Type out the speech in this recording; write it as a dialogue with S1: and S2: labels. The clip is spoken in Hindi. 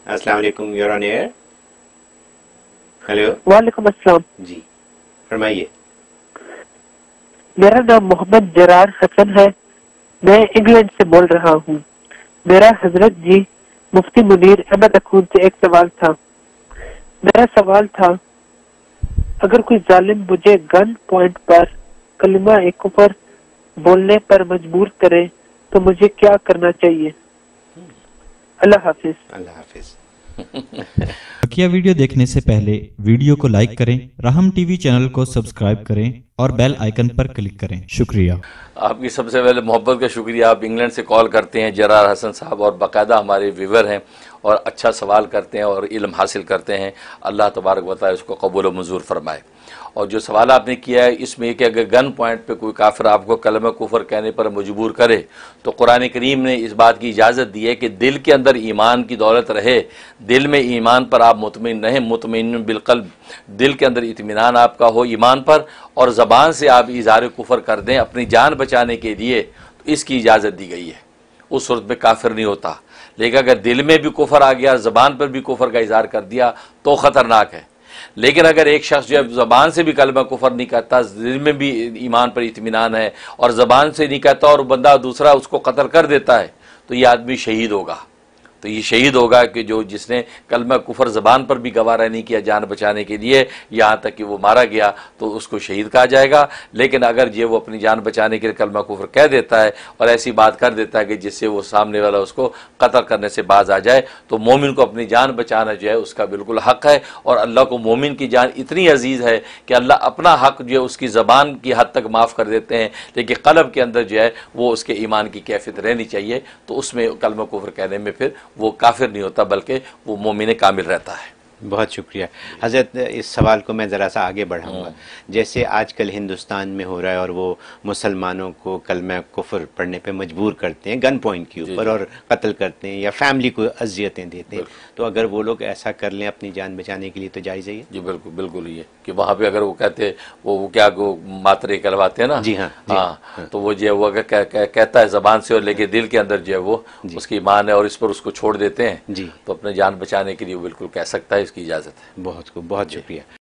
S1: अस्सलाम वालेकुम, you're on air। हेलो।
S2: वालेकुम अस्सलाम।
S1: जी फरमाइए।
S2: मेरा नाम मोहम्मद जरार हसन है। मैं इंग्लैंड से बोल रहा हूँ। मेरा हजरत जी मुफ्ती मुनीर अहमद अखून से एक सवाल था। मेरा सवाल था, अगर कोई जालिम मुझे गन पॉइंट पर कलिमा एक कुफर बोलने पर मजबूर करे तो मुझे क्या करना चाहिए? अल्लाह हाफिज।
S1: अल्लाह हाफिज।
S3: बकिया वीडियो देखने से पहले वीडियो को लाइक करें, राहम टीवी चैनल को सब्सक्राइब करें और बेल आइकन पर क्लिक करें। शुक्रिया।
S4: आपकी सबसे पहले मोहब्बत का शुक्रिया। आप इंग्लैंड से कॉल करते हैं, जरार हसन साहब, और बाकायदा हमारे व्यूवर हैं और अच्छा सवाल करते हैं और इल्म हासिल करते हैं। अल्लाह तबारक व तआला उसको कबूल व मंजूर फरमाए। और जो सवाल आपने किया है इसमें कि अगर गन पॉइंट पे कोई काफिर आपको कलमा कुफर कहने पर मजबूर करे तो कुरान करीम ने इस बात की इजाज़त दी है कि दिल के अंदर ईमान की दौलत रहे, दिल में ईमान पर आप मुतमिन रहें, मुतमिन बिलकल्ब, दिल के अंदर इत्मीनान आपका हो ईमान पर, और ज़बान से आप इज़हार कुफर कर दें अपनी जान बचाने के लिए, तो इसकी इजाज़त दी गई है। उस सूरत में काफिर नहीं होता। लेकिन अगर दिल में भी कुफर आ गया, ज़बान पर भी कुफर का इज़हार कर दिया तो ख़तरनाक है। लेकिन अगर एक शख्स जो है ज़बान से भी कलमा कुफर नहीं कहता, दिल में भी ईमान पर इत्मीनान है और ज़बान से नहीं कहता, और बंदा दूसरा उसको कत्ल कर देता है, तो ये आदमी शहीद होगा। तो ये शहीद होगा कि जो जिसने कलमा कुफर ज़बान पर भी गवारा नहीं किया जान बचाने के लिए, यहाँ तक कि वो मारा गया, तो उसको शहीद कहा जाएगा। लेकिन अगर ये वो अपनी जान बचाने के लिए कलमा कुफर कह देता है और ऐसी बात कर देता है कि जिससे वो सामने वाला उसको कत्ल करने से बाज आ जाए, तो मोमिन को अपनी जान बचाना जो है उसका बिल्कुल हक़ है। और अल्लाह को मोमिन की जान इतनी अजीज़ है कि अल्लाह अपना हक़ जो है उसकी ज़बान की हद तक माफ़ कर देते हैं, लेकिन क़ल्ब के अंदर जो है वो उसके ईमान की कैफियत रहनी चाहिए। तो उसमें कलमा कुफर कहने में फिर वो काफिर नहीं होता, बल्कि वो मोमिन कामिल रहता है।
S1: बहुत शुक्रिया हज़रत। इस सवाल को मैं ज़रा सा आगे बढ़ाऊँगा। जैसे आजकल हिंदुस्तान में हो रहा है और वो मुसलमानों को कलमा कुफर पढ़ने पे मजबूर करते हैं गन पॉइंट के ऊपर और कत्ल करते हैं या फैमिली को अजियतें देते हैं, तो अगर वो लोग ऐसा कर लें अपनी जान बचाने के लिए तो जायज़ है ये?
S4: जी बिल्कुल बिल्कुल। ये कि वहाँ पे अगर वो कहते वो क्या वो मातरे कहलवाते हैं ना।
S1: जी हाँ,
S4: हाँ। तो वो जो है वो अगर कहता है ज़बान से, और लेकिन दिल के अंदर जो है वो उसकी ईमान है और इस पर उसको छोड़ देते हैं,
S1: जी,
S4: तो अपने जान बचाने के लिए वो बिल्कुल कह सकता है, इसकी इजाज़त है।
S1: बहुत शुक्रिया।